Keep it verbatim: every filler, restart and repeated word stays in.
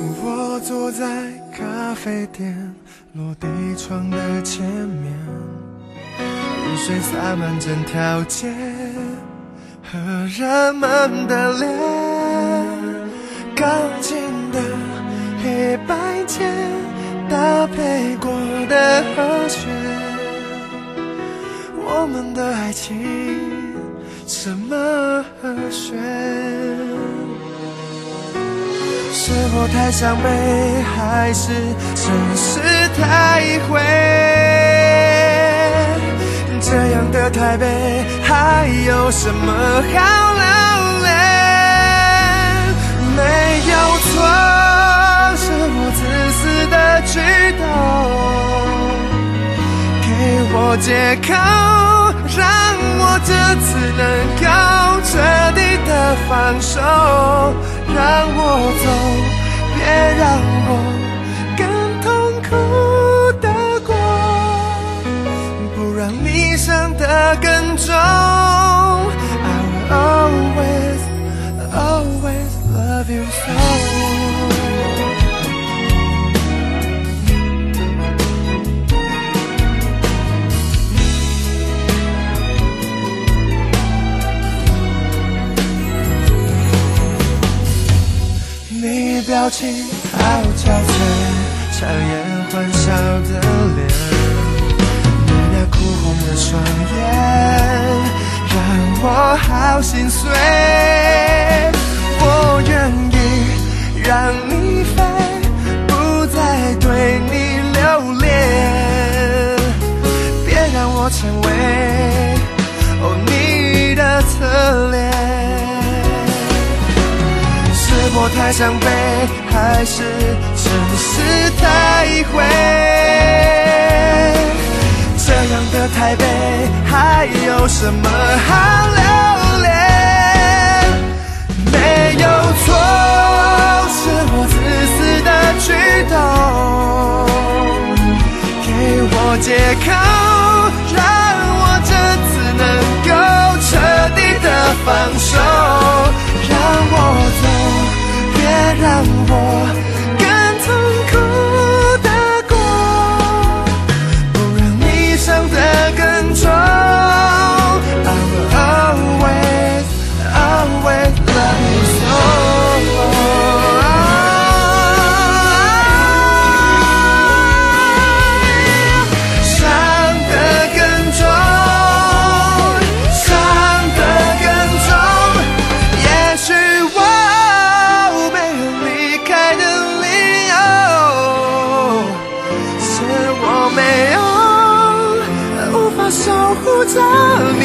我坐在咖啡店落地窗的前面，雨水洒满整条街和人们的脸，钢筋的黑白键搭配过的和弦，我们的爱情什么和弦？是我太伤悲，还是城市太灰？这样的台北还有什么好留恋？没有错，是我自私的举动，给我借口，让我这次能够彻底的放手，让我走，别让我更痛苦的过，不让你伤得更重。I will always, always love you so。表情好憔悴，强颜欢笑的脸，你那哭红的双眼，让我好心碎。我愿意让你飞，不再对你留恋，别让我成为哦你的侧脸。是我太伤悲，还是城市太灰？这样的台北还有什么好留恋？没有错，是我自私的举动，给我借口，让我这次能够彻底的放手，让我走，别让我更痛苦的过，不让你伤得更重。I will always, always love you so。伤得更重，伤得更重，也许我守护着